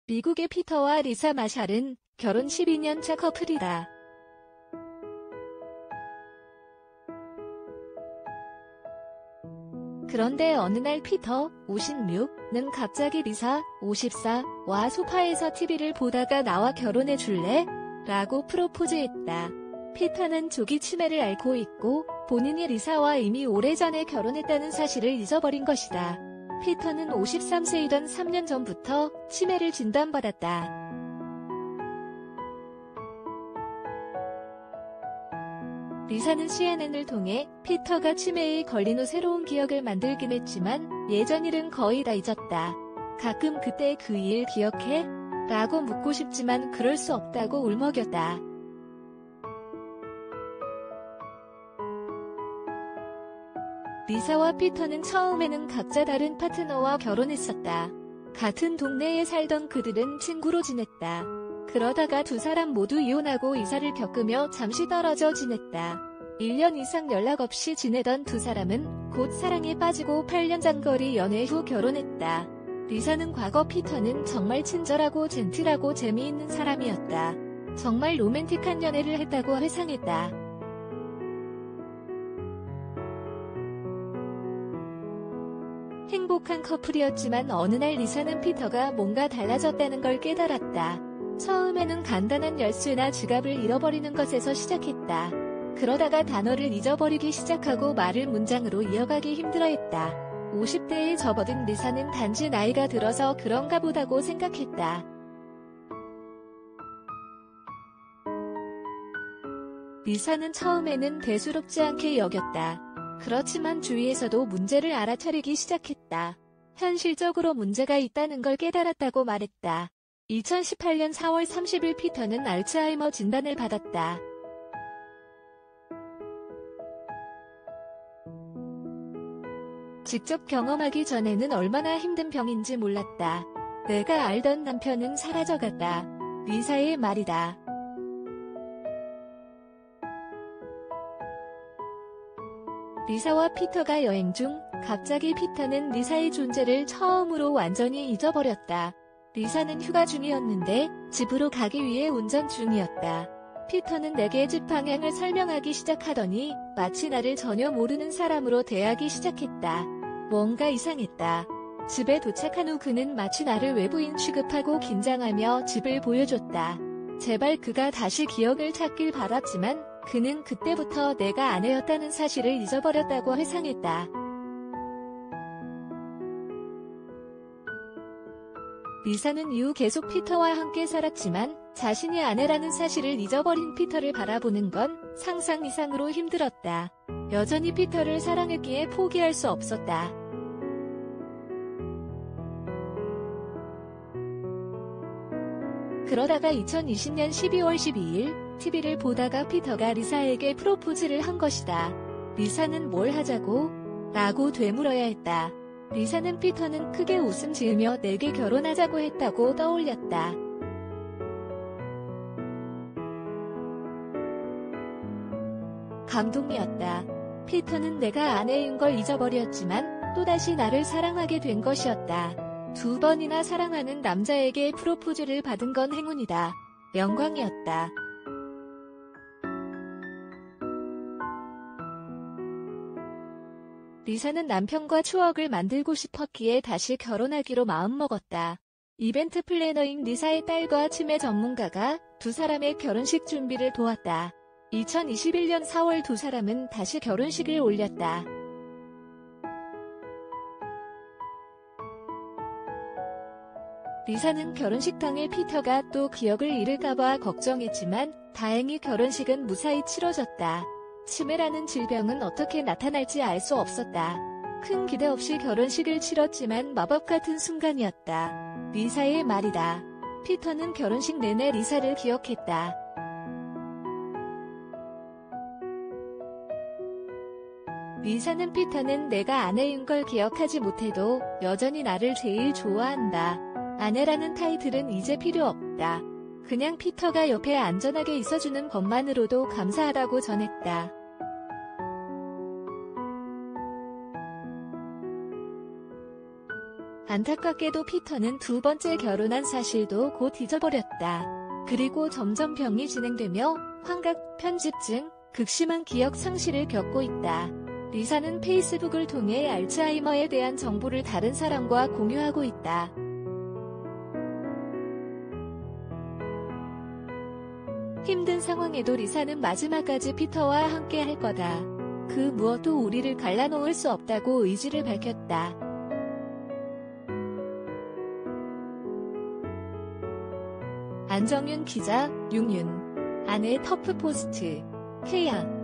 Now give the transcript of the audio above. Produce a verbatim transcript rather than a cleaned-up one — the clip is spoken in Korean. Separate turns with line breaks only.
미국의 피터와 리사 마샬은 결혼 십이 년 차 커플이다. 그런데 어느 날 피터, 오십육는 갑자기 리사, 오십사와 소파에서 티비를 보다가 나와 결혼해 줄래? 라고 프로포즈했다. 피터는 조기 치매를 앓고 있고 본인이 리사와 이미 오래전에 결혼했다는 사실을 잊어버린 것이다. 피터는 오십삼 세이던 삼 년 전부터 치매를 진단받았다. 리사는 씨엔엔을 통해 피터가 치매에 걸린 후 새로운 기억을 만들긴 했지만 예전 일은 거의 다 잊었다. 가끔 그때 그 일 기억해? 라고 묻고 싶지만 그럴 수 없다고 울먹였다. 리사와 피터는 처음에는 각자 다른 파트너와 결혼했었다. 같은 동네에 살던 그들은 친구로 지냈다. 그러다가 두 사람 모두 이혼하고 이사를 겪으며 잠시 떨어져 지냈다. 일 년 이상 연락 없이 지내던 두 사람은 곧 사랑에 빠지고 팔 년 장거리 연애 후 결혼했다. 리사는 과거 피터는 정말 친절하고 젠틀하고 재미있는 사람이었다. 정말 로맨틱한 연애를 했다고 회상했다. 행복한 커플이었지만 어느 날 리사는 피터가 뭔가 달라졌다는 걸 깨달았다. 처음에는 간단한 열쇠나 지갑을 잃어버리는 것에서 시작했다. 그러다가 단어를 잊어버리기 시작하고 말을 문장으로 이어가기 힘들어했다. 오십 대에 접어든 리사는 단지 나이가 들어서 그런가 보다고 생각했다. 리사는 처음에는 대수롭지 않게 여겼다. 그렇지만 주위에서도 문제를 알아차리기 시작했다. 현실적으로 문제가 있다는 걸 깨달았다고 말했다. 이천십팔 년 사월 삼십일 피터는 알츠하이머 진단을 받았다. 직접 경험하기 전에는 얼마나 힘든 병인지 몰랐다. 내가 알던 남편은 사라져갔다. 리사의 말이다. 리사와 피터가 여행 중 갑자기 피터는 리사의 존재를 처음으로 완전히 잊어버렸다. 리사는 휴가 중이었는데 집으로 가기 위해 운전 중이었다. 피터는 내게 집 방향을 설명하기 시작하더니 마치 나를 전혀 모르는 사람으로 대하기 시작했다. 뭔가 이상했다. 집에 도착한 후 그는 마치 나를 외부인 취급하고 긴장하며 집을 보여줬다. 제발 그가 다시 기억을 찾길 바랐지만 그는 그때부터 내가 아내였다는 사실을 잊어버렸다고 회상했다. 리사는 이후 계속 피터와 함께 살았지만 자신이 아내라는 사실을 잊어버린 피터를 바라보는 건 상상 이상으로 힘들었다. 여전히 피터를 사랑했기에 포기할 수 없었다. 그러다가 이천이십 년 십이월 십이일 티비를 보다가 피터가 리사에게 프로포즈를 한 것이다. 리사는 뭘 하자고? 라고 되물어야 했다. 리사는 피터는 크게 웃음 지으며 내게 결혼하자고 했다고 떠올렸다. 감동이었다. 피터는 내가 아내인 걸 잊어버렸지만 또다시 나를 사랑하게 된 것이었다. 두 번이나 사랑하는 남자에게 프로포즈를 받은 건 행운이다. 영광이었다. 리사는 남편과 추억을 만들고 싶었기에 다시 결혼하기로 마음먹었다. 이벤트 플래너인 리사의 딸과 치매 전문가가 두 사람의 결혼식 준비를 도왔다. 이천이십일 년 사월 두 사람은 다시 결혼식을 올렸다. 리사는 결혼식 당일 피터가 또 기억을 잃을까봐 걱정했지만 다행히 결혼식은 무사히 치러졌다. 치매라는 질병은 어떻게 나타날지 알 수 없었다. 큰 기대 없이 결혼식을 치렀지만 마법 같은 순간이었다. 리사의 말이다. 피터는 결혼식 내내 리사를 기억했다. 리사는 피터는 내가 아내인 걸 기억하지 못해도 여전히 나를 제일 좋아한다. 아내라는 타이틀은 이제 필요 없다. 그냥 피터가 옆에 안전하게 있어주는 것만으로도 감사하다고 전했다. 안타깝게도 피터는 두 번째 결혼한 사실도 곧 잊어버렸다. 그리고 점점 병이 진행되며 환각, 편집증, 극심한 기억 상실을 겪고 있다. 리사는 페이스북을 통해 알츠하이머에 대한 정보를 다른 사람과 공유하고 있다. 힘든 상황에도 리사는 마지막까지 피터와 함께 할 거다. 그 무엇도 우리를 갈라놓을 수 없다고 의지를 밝혔다. 안정윤 기자, 육윤. 아내 터프포스트. 케이아